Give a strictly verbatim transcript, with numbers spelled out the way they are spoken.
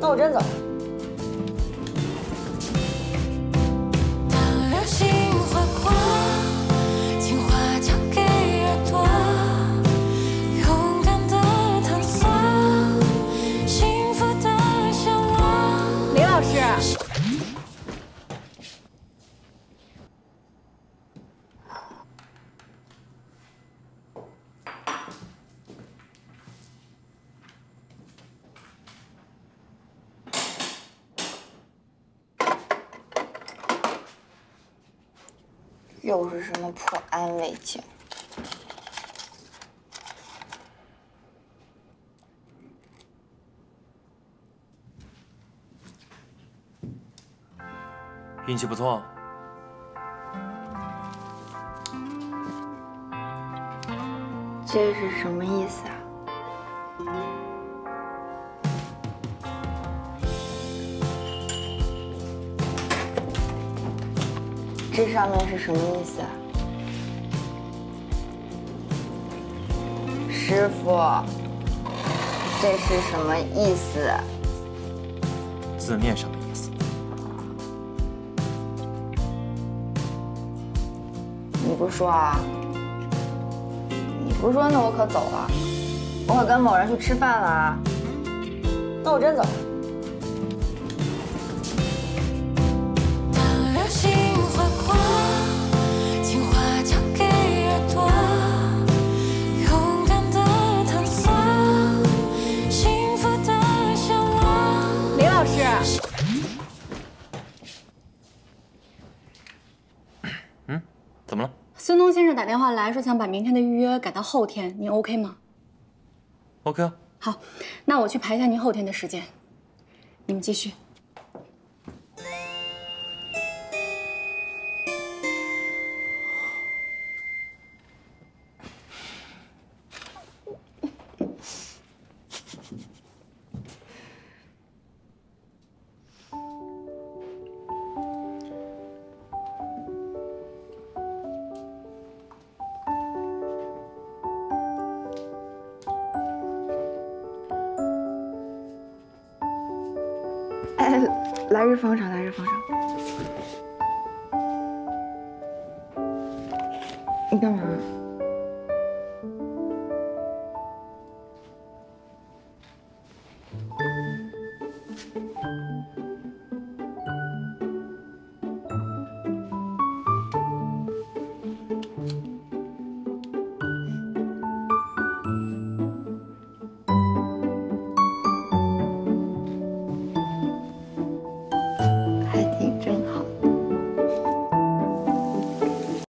那我真走了。 又是什么破安慰剂？ 运气不错。 这是什么意思啊？这上面是什么意思啊？师傅，这是什么意思？ 字面上的意思。 你不说啊？你不说，那我可走了。我可跟某人去吃饭了啊。那我真走了。 嗯，怎么了？ 孙东先生打电话来说想把明天的预约改到后天，您 OK 吗 ？OK 啊。 好，那我去排一下您后天的时间。你们继续。 哎，来日方长，来日方长。你干嘛？